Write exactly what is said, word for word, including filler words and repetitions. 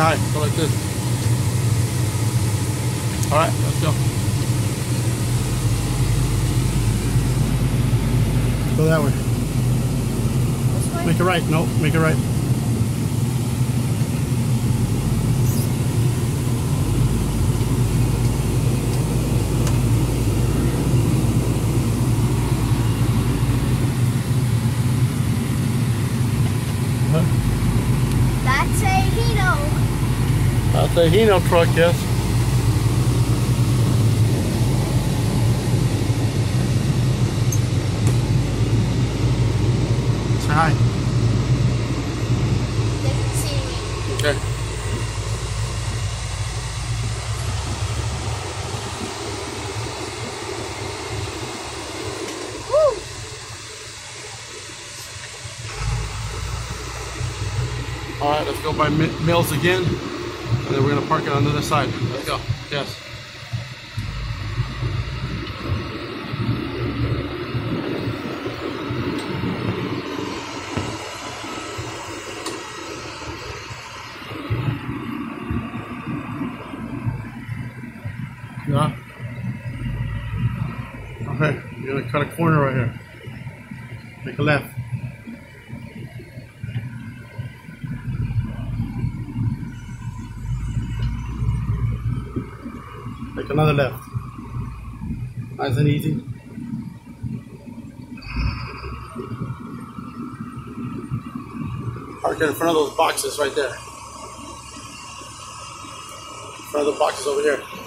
high. Go like this. All right, let's go. Go that way. This way? Make it right. No, make it right. That's a Hino. That's a Hino truck, yes. Say hi. They can see me. Okay. Woo! All right, let's go by Mills again, and then we're gonna park it on the other side. Let's go. Yes. Yeah. Okay, you're gonna cut a corner right here. Make a left. Make another left. Nice and easy. Park it in front of those boxes right there. In front of the boxes over here.